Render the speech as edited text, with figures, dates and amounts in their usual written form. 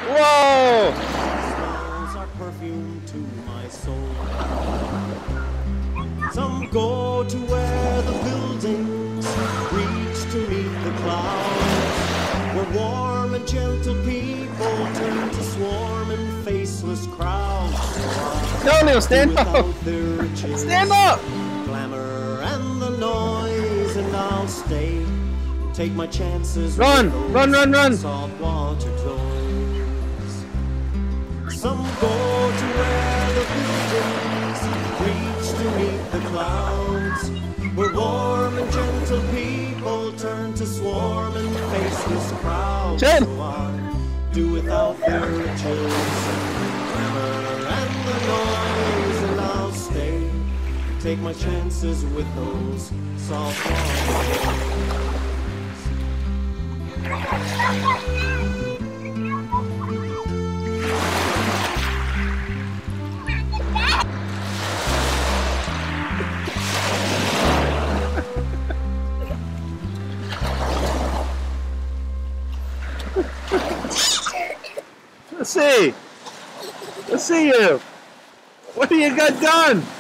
Whoa! Smiles are perfume to my soul. Some go to where the buildings reach to meet the clouds, where warm and gentle people turn to swarm in faceless crowds. No, Leo, stand up! Stand up! Glamour and the noise, and I'll stay. Take my chances. Run! Run, run, run! Saltwater toys. Some go to where the buildings reach to meet the clouds, where warm and gentle people turn to swarm in faceless crowds. Jen. So I do without their riches, glamour and the noise, and I'll stay. Take my chances with those saltwater. Let's see. Let's see you. What do you got done?